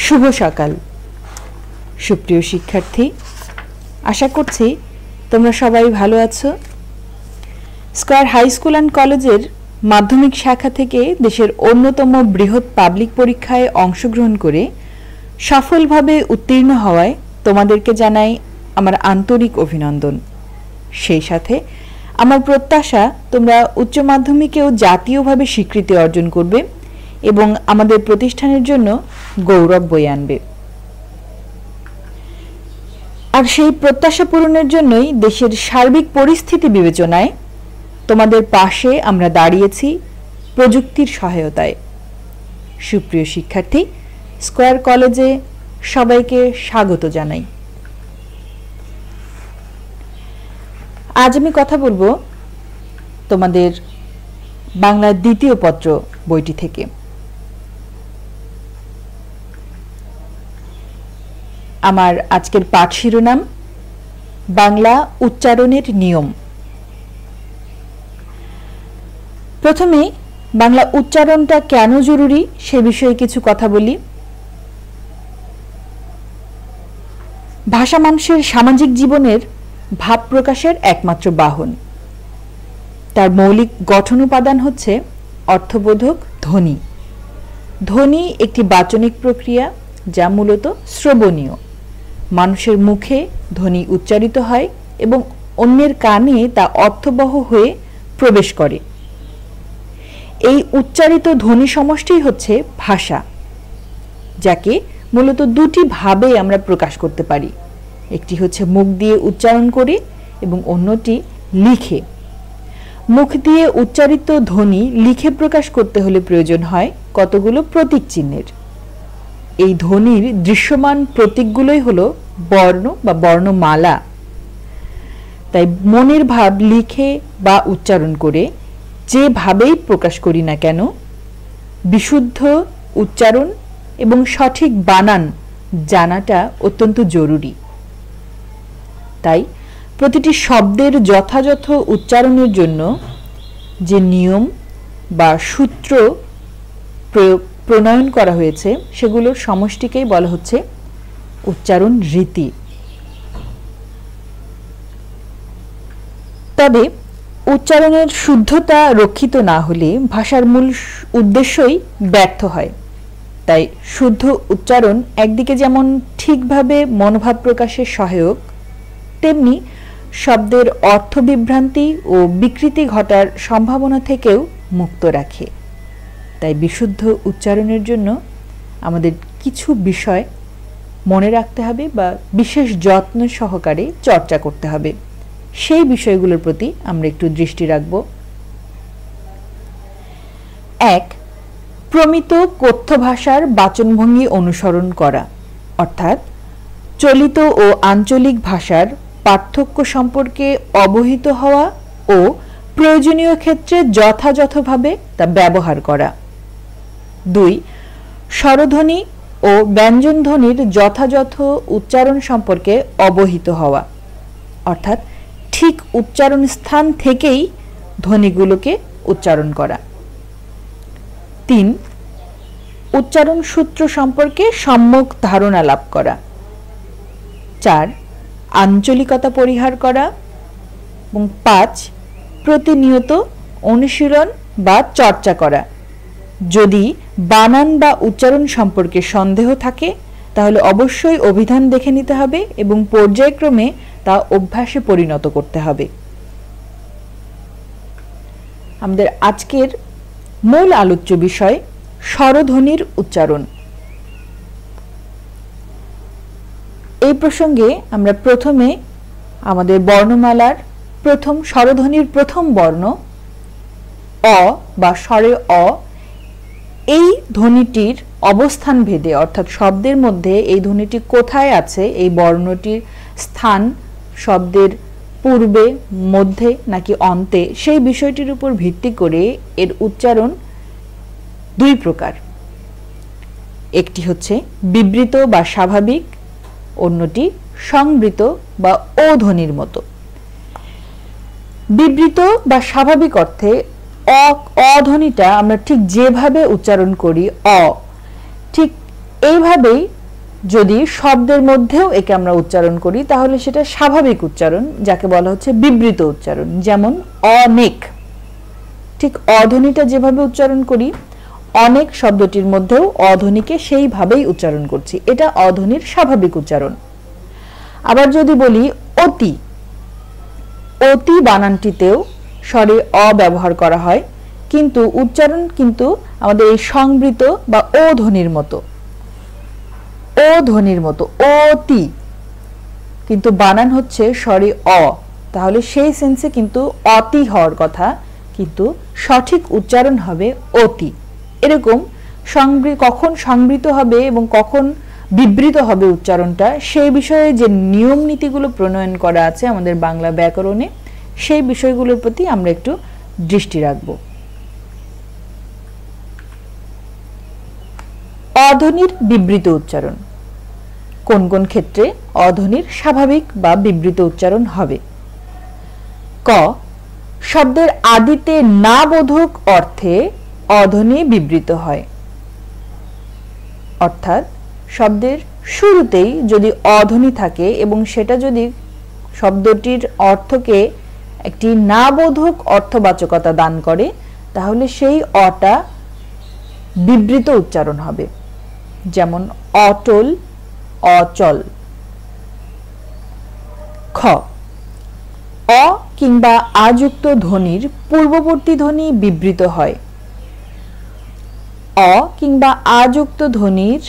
শুভ সকাল সুপ্রিয় শিক্ষার্থী, আশা করছি তোমরা সবাই ভালো আছো। স্কয়ার হাই স্কুল অ্যান্ড কলেজের মাধ্যমিক শাখা থেকে দেশের অন্যতম বৃহৎ পাবলিক পরীক্ষায় অংশগ্রহণ করে সফলভাবে উত্তীর্ণ হওয়ায় তোমাদেরকে জানাই আমার আন্তরিক অভিনন্দন। সেই সাথে আমার প্রত্যাশা তোমরা উচ্চ মাধ্যমিকেও জাতীয়ভাবে স্বীকৃতি অর্জন করবে এবং আমাদের প্রতিষ্ঠানের জন্য গৌরব বয়ে আনবে। আর সেই প্রত্যাশা পূরণের জন্যই দেশের সার্বিক পরিস্থিতি বিবেচনায় তোমাদের পাশে আমরা দাঁড়িয়েছি প্রযুক্তির সহায়তায়। সুপ্রিয় শিক্ষার্থী, স্কয়ার কলেজে সবাইকে স্বাগত জানাই। আজ আমি কথা বলবো তোমাদের বাংলার দ্বিতীয় পত্র বইটি থেকে। আমার আজকের পাঠ শিরোনাম বাংলা উচ্চারণের নিয়ম। প্রথমে বাংলা উচ্চারণটা কেন জরুরি সে বিষয়ে কিছু কথা বলি। ভাষা মানুষের সামাজিক জীবনের ভাব প্রকাশের একমাত্র বাহন। তার মৌলিক গঠন উপাদান হচ্ছে অর্থবোধক ধ্বনি। ধ্বনি একটি বাচনিক প্রক্রিয়া যা মূলত শ্রবণীয়। মানুষের মুখে ধ্বনি উচ্চারিত হয় এবং অন্যের কানে তা অর্থবহ হয়ে প্রবেশ করে। এই উচ্চারিত ধ্বনি সমষ্টিই হচ্ছে ভাষা, যাকে মূলত দুটি ভাবে আমরা প্রকাশ করতে পারি। একটি হচ্ছে মুখ দিয়ে উচ্চারণ করে এবং অন্যটি লিখে। মুখ দিয়ে উচ্চারিত ধ্বনি লিখে প্রকাশ করতে হলে প্রয়োজন হয় কতগুলো প্রতীক চিহ্নের। এই ধ্বনির দৃশ্যমান প্রতীকগুলোই হলো বর্ণ বা বর্ণমালা। তাই মনের ভাব লিখে বা উচ্চারণ করে যেভাবেই প্রকাশ করি না কেন, বিশুদ্ধ উচ্চারণ এবং সঠিক বানান জানাটা অত্যন্ত জরুরি। তাই প্রতিটি শব্দের যথাযথ উচ্চারণের জন্য যে নিয়ম বা সূত্র প্রণয়ন করা হয়েছে সেগুলোর সমষ্টিকেই বলা হচ্ছে উচ্চারণ রীতি। তবে উচ্চারণের শুদ্ধতা রক্ষিত না হলে ভাষার মূল উদ্দেশ্যই ব্যর্থ হয়। তাই শুদ্ধ উচ্চারণ একদিকে যেমন ঠিকভাবে মনোভাব প্রকাশের সহায়ক, তেমনি শব্দের অর্থ বিভ্রান্তি ও বিকৃতি ঘটার সম্ভাবনা থেকেও মুক্ত রাখে। তাই বিশুদ্ধ উচ্চারণের জন্য আমাদের কিছু বিষয় মনে রাখতে হবে বা বিশেষ যত্ন সহকারে চর্চা করতে হবে। সেই বিষয়গুলোর প্রতি আমরা একটু দৃষ্টি রাখব। ১. প্রমিত কথ্য ভাষার বাচনভঙ্গি অনুসরণ করা, অর্থাৎ চলিত ও আঞ্চলিক ভাষার পার্থক্য সম্পর্কে অবহিত হওয়া ও প্রয়োজনীয় ক্ষেত্রে যথাযথভাবে তা ব্যবহার করা। ২. স্বরধ্বনি ও ব্যঞ্জনধ্বনির যথাযথ উচ্চারণ সম্পর্কে অবহিত হওয়া, অর্থাৎ ঠিক উচ্চারণ স্থান থেকেই ধ্বনিগুলোকে উচ্চারণ করা। ৩. উচ্চারণ সূত্র সম্পর্কে সম্যক ধারণা লাভ করা। ৪. আঞ্চলিকতা পরিহার করা। এবং ৫. প্রতিনিয়ত অনুশীলন বা চর্চা করা। যদি বানান বা উচ্চারণ সম্পর্কে সন্দেহ থাকে তাহলে অবশ্যই অভিধান দেখে নিতে হবে এবং পর্যায়ক্রমে তা অভ্যাসে পরিণত করতে হবে। আমাদের আজকের মূল আলোচ্য বিষয় স্বরধ্বনির উচ্চারণ। এই প্রসঙ্গে আমরা প্রথমে আমাদের বর্ণমালার প্রথম স্বরধ্বনির প্রথম বর্ণ অ বা স্বরে অ, এই ধ্বনিটির অবস্থান ভেদে, অর্থাৎ শব্দের মধ্যে এই ধ্বনিটি কোথায় আছে, এই বর্ণটির স্থান শব্দের পূর্বে, মধ্যে নাকি অন্তে, সেই বিষয়টির উপর ভিত্তি করে এর উচ্চারণ দুই প্রকার। একটি হচ্ছে বিবৃত বা স্বাভাবিক, অন্যটি সংবৃত বা ও ধ্বনির মতো। বিবৃত বা স্বাভাবিক অর্থে অ ধ্বনিটা আমরা ঠিক যেভাবে উচ্চারণ করি অ, ঠিক এইভাবেই যদি শব্দের মধ্যেও একে আমরা উচ্চারণ করি তাহলে সেটা স্বাভাবিক উচ্চারণ, যাকে বলা হচ্ছে বিবৃত উচ্চারণ। যেমন অনেক, ঠিক অধ্বনিটা যেভাবে উচ্চারণ করি অনেক শব্দটির মধ্যেও অধ্বনিকে সেইভাবেই উচ্চারণ করছি, এটা অধ্বনির স্বাভাবিক উচ্চারণ। আবার যদি বলি অতি, অতি বানানটিতেও স্বরে অ ব্যবহার করা হয়, কিন্তু উচ্চারণ কিন্তু আমাদের এই সংবৃত বা ও ধ্বনির মতো, ও ধ্বনির মতো অতি, কিন্তু বানান হচ্ছে স্বরে অ। তাহলে সেই সেন্সে কিন্তু অতি হওয়ার কথা, কিন্তু সঠিক উচ্চারণ হবে অতি। এরকম কখন সংবৃত হবে এবং কখন বিবৃত হবে উচ্চারণটা, সেই বিষয়ে যে নিয়ম নীতিগুলো প্রণয়ন করা আছে আমাদের বাংলা ব্যাকরণে, সেই বিষয়গুলোর প্রতি আমরা একটু দৃষ্টি রাখব। অধ্বনির বিবৃত উচ্চারণ, কোন কোন ক্ষেত্রে অধ্বনির স্বাভাবিক বা বিবৃত উচ্চারণ হবে? ক, শব্দের আদিতে না বোধক অর্থে অধ্বনি বিবৃত হয়, অর্থাৎ শব্দের শুরুতেই যদি অধ্বনি থাকে এবং সেটা যদি শব্দটির অর্থকে একটি না বোধক অর্থবাচকতা দান করে, তাহলে সেই অটা বিবৃত উচ্চারণ হবে। যেমন অটল, অচল। খ, অ কিংবা আযুক্ত ধ্বনির পূর্ববর্তী ধ্বনি বিবৃত হয়। অ কিংবা আযুক্ত ধ্বনির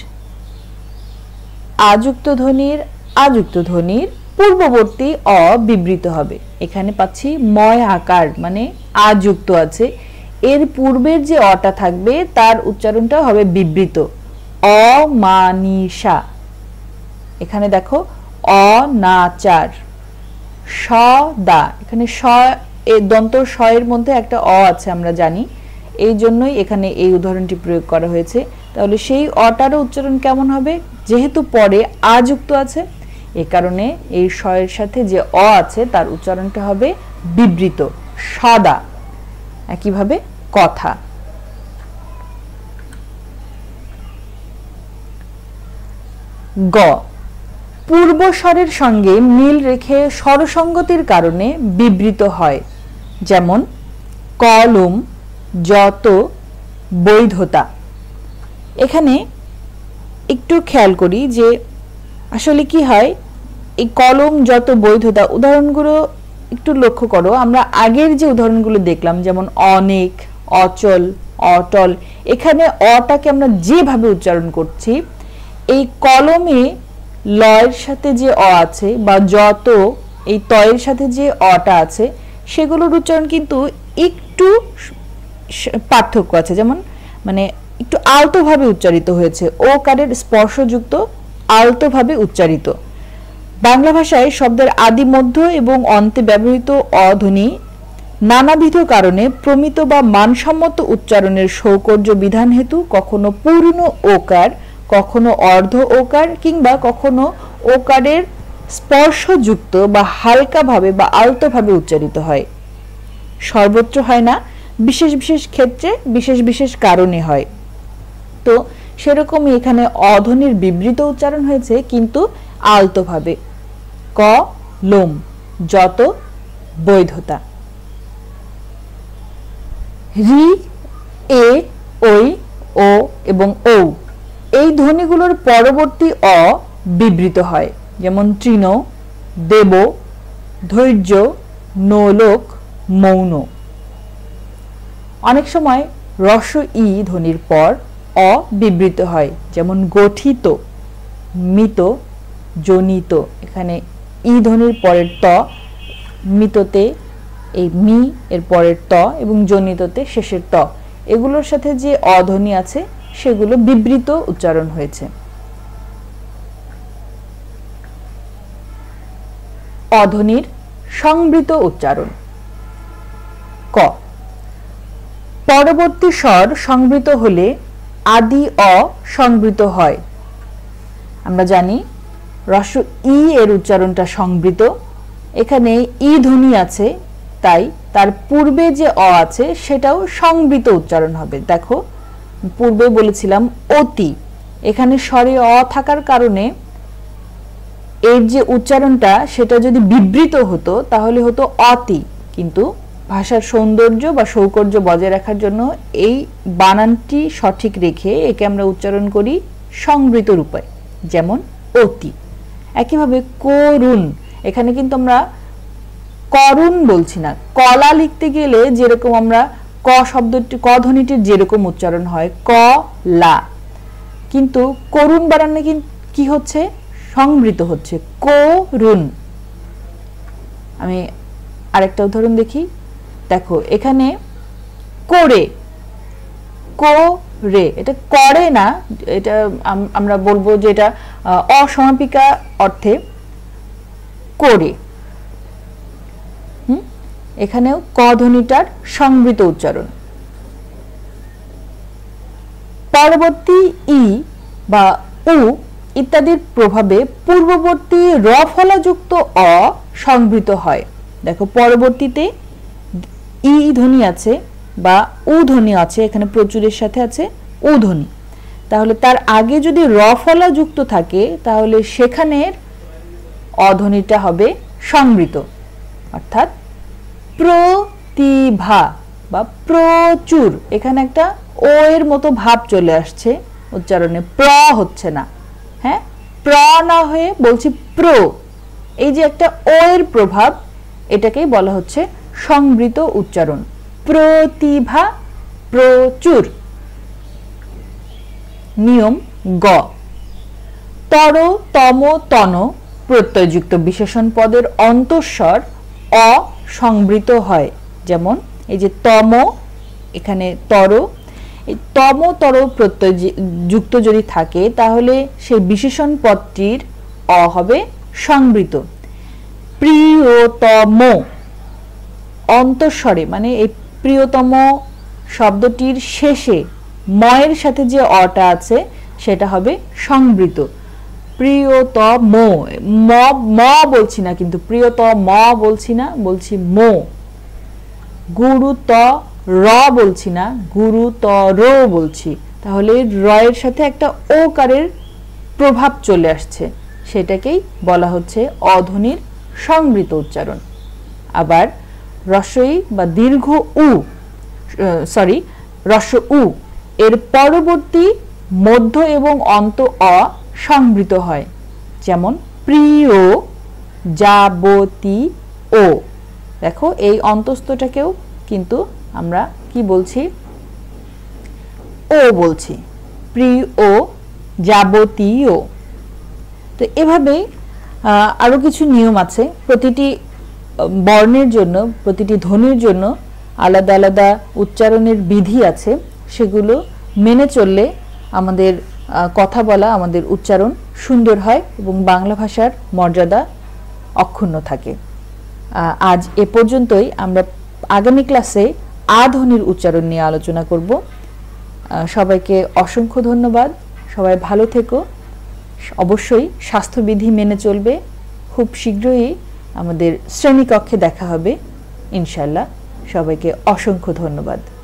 আযুক্ত ধ্বনির পূর্ববর্তী অ বিবৃত হবে। এখানে পাচ্ছি ময় আকার, মানে আযুক্ত আছে, এর পূর্বের যে অটা থাকবে তার উচ্চারণটা হবে বিবৃত, অমানিসা। এখানে দেখো অনাচার, সদা, এখানে স দন্ত স এর মধ্যে একটা অ আছে আমরা জানি, এই জন্যই এখানে এই উদাহরণটি প্রয়োগ করা হয়েছে। তাহলে সেই অটারও উচ্চারণ কেমন হবে? যেহেতু পরে আ যুক্ত আছে, এ কারণে এই স এর সাথে যে অ আছে তার উচ্চারণটা হবে বিবৃত, সদা। একইভাবে কথা। গ, পূর্ব স্বরের সঙ্গে মিল রেখে স্বরসঙ্গতির কারণে বিবৃত হয়। যেমন কলম, যত, বৈধতা। এখানে একটু খেয়াল করি যে আসলে কি হয়, এই কলম, যত, বৈধতা উদাহরণগুলো একটু লক্ষ্য করো। আমরা আগের যে উদাহরণগুলো দেখলাম, যেমন অনেক, অচল, অটল, এখানে অটাকে আমরা যেভাবে উচ্চারণ করছি, এই কলমে লয়ের সাথে যে অ আছে বা যত এই তয়ের সাথে যে অটা আছে, সেগুলোর উচ্চারণ কিন্তু একটু পার্থক্য আছে। যেমন মানে একটু আলতোভাবে উচ্চারিত হয়েছে, ও কারের স্পর্শযুক্ত আলতোভাবে উচ্চারিত। বাংলা ভাষায় শব্দের আদি, মধ্য এবং অন্তে ব্যবহৃত অধ্বনি নানাবিধ কারণে প্রমিত বা মানসম্মত উচ্চারণের সৌকর্য বিধান হেতু কখনো পূর্ণ ওকার, কখনো অর্ধ ওকার কিংবা কখনো ওকারের স্পর্শযুক্ত বা হালকাভাবে বা আলতোভাবে উচ্চারিত হয়। সর্বত্র হয় না, বিশেষ বিশেষ ক্ষেত্রে বিশেষ বিশেষ কারণে হয়। তো সেরকমই এখানে অধ্বনির বিবৃত উচ্চারণ হয়েছে, কিন্তু আলতোভাবে। ক, লোম, যত, বৈধতা। রি, এ, ওই, ও এবং ঔ এই ধ্বনিগুলোর পরবর্তী অ বিবৃত হয়। যেমন তৃণ, দেব, ধৈর্য, নোলোক, মৌন। অনেক সময় রস্ব ই ধ্বনির পর অ বিবৃত হয়। যেমন গঠিত, মিত, জনিত। এখানে ই ধ্বনির পরের ত, মিততে এই মি এর পরের ত এবং জনিততে শেষের ত, এগুলোর সাথে যে অধ্বনি আছে সেগুলো বিবৃত উচ্চারণ হয়েছে। অধ্বনির সংবৃত উচ্চারণ। ক, পরবর্তী স্বর সংবৃত হলে আদি অ সংবৃত হয়। আমরা জানি রস্ব ই এর উচ্চারণটা সংবৃত, এখানে ই ধ্বনি আছে, তাই তার পূর্বে যে অ আছে সেটাও সংবৃত উচ্চারণ হবে। দেখো পূর্বে বলেছিলাম অতি, এখানে স্বরে অ থাকার কারণে এর যে উচ্চারণটা সেটা যদি বিবৃত হতো তাহলে হতো অতি, কিন্তু ভাষার সৌন্দর্য বা সৌকর্য বজায় রাখার জন্য এই বানানটি সঠিক রেখে একে আমরা উচ্চারণ করি সংবৃত রূপে, যেমন অতি। একইভাবে করুণ, এখানে কিন্তু আমরা করুণ বলছি না। কলা লিখতে গেলে যেরকম আমরা ক শব্দটি, ক ধ্বনিটির যেরকম উচ্চারণ হয় ক লা, কিন্তু করুণ বানানে কি হচ্ছে, সংবৃত হচ্ছে করুণ। আমি আরেকটা উদাহরণ দেখি, দেখো এখানে করে, করে, এটা করে না, এটা আমরা বলবো যে এটা অসমাপিকা অর্থে করে। এখানেও ক ধ্বনিটার সংবৃত উচ্চারণ। পরবর্তী ই বা উ ইত্যাদির প্রভাবে পূর্ববর্তী র ফলাযুক্ত অ সংবৃত হয়। দেখো পরবর্তীতে ই ধ্বনি আছে বা উ ধ্বনি আছে, এখানে প্রচুরের সাথে আছে উ ধ্বনি, তাহলে তার আগে যদি র ফলা যুক্ত থাকে তাহলে সেখানের অ ধ্বনিটা হবে সংবৃত, অর্থাৎ প্রতিভা বা প্রচুর। এখানে একটা ও এর মতো ভাব চলে আসছে উচ্চারণে, প্র হচ্ছে না, হ্যাঁ, প্র না হয়ে বলছি প্র। এই যে একটা ও এর প্রভাব, এটাকেই বলা হচ্ছে সংবৃত উচ্চারণ। প্রতিভা, প্রচুর। নিয়ম গ, তর, তম, তন প্রত্যয়যুক্ত বিশেষণ পদের অন্তঃস্বর অ সংবৃত হয়। যেমন এই যে তম, এখানে তর, এই তম তর প্রত্যয় যুক্ত যদি থাকে তাহলে সেই বিশেষণ পদটির অ হবে সংবৃত। প্রিয়তম, অন্তঃস্বরে মানে এই প্রিয়তম শব্দটির শেষে ময়ের সাথে যে অটা আছে সেটা হবে সংবৃত। প্রিয়তম, ম বলছি না, কিন্তু প্রিয়তম বলছি না, বলছি মো। গুরুতর বলছি না, গুরুতর বলছি, তাহলে র এর সাথে একটা ওকারের প্রভাব চলে আসছে, সেটাকেই বলা হচ্ছে অধ্বনির সংবৃত উচ্চারণ। আবার রস্বই বা দীর্ঘ উ, সরি রস্ব উ এর পরবর্তী মধ্য এবং অন্ত অ সংবৃত হয়। যেমন প্রিয়, যাবতী ও। দেখো এই অন্তস্থটাকেও কিন্তু আমরা কি বলছি, ও বলছি, প্রিয়, যাবতীয়। তো এভাবে আরো কিছু নিয়ম আছে, প্রতিটি বর্ণের জন্য, প্রতিটি ধ্বনির জন্য আলাদা আলাদা উচ্চারণের বিধি আছে, সেগুলো মেনে চললে আমাদের কথা বলা, আমাদের উচ্চারণ সুন্দর হয় এবং বাংলা ভাষার মর্যাদা অক্ষুণ্ণ থাকে। আজ এ পর্যন্তই। আমরা আগামী ক্লাসে আ ধ্বনির উচ্চারণ নিয়ে আলোচনা করব। সবাইকে অসংখ্য ধন্যবাদ। সবাই ভালো থেকো, অবশ্যই স্বাস্থ্যবিধি মেনে চলবে। খুব শীঘ্রই আমাদের শ্রেণীকক্ষে দেখা হবে ইনশাল্লাহ। সবাইকে অসংখ্য ধন্যবাদ।